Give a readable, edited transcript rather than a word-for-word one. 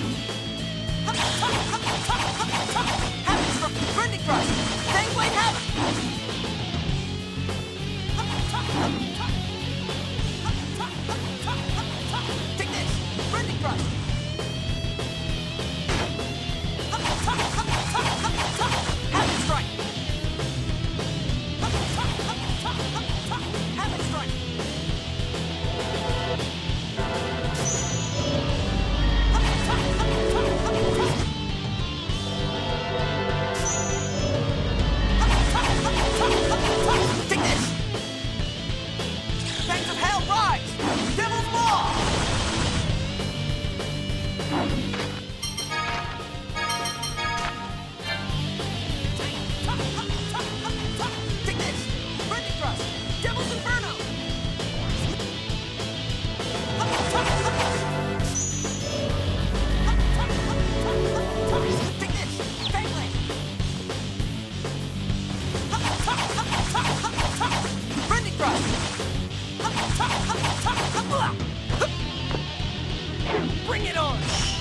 Bending thrust! Fang blade hammer! Take this! Bending thrust! Hammer strike! Hammer strike! Take this! Fangs of hell rise! Devil's maw! Take this! Bending thrust! Devil's inferno! Take this! Fang blade! Bending thrust! Bring it on!